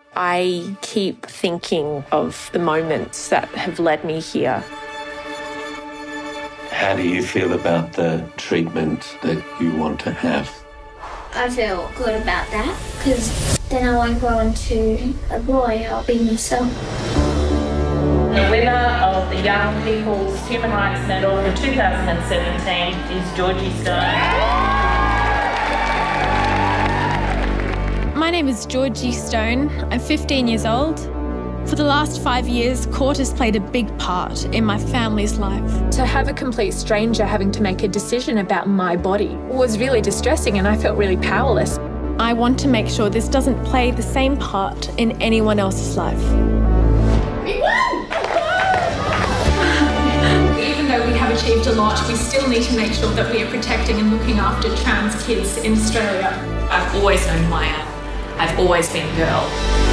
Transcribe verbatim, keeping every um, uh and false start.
I keep thinking of the moments that have led me here. How do you feel about the treatment that you want to have? I feel good about that, because then I won't grow into a boy, I'll be myself. The winner of the Young People's Human Rights Medal for two thousand seventeen is Georgie Stone. My name is Georgie Stone. I'm fifteen years old. For the last five years, court has played a big part in my family's life. To have a complete stranger having to make a decision about my body was really distressing, and I felt really powerless. I want to make sure this doesn't play the same part in anyone else's life. Even though we have achieved a lot, we still need to make sure that we are protecting and looking after trans kids in Australia. I've always known who I am. I've always been a girl.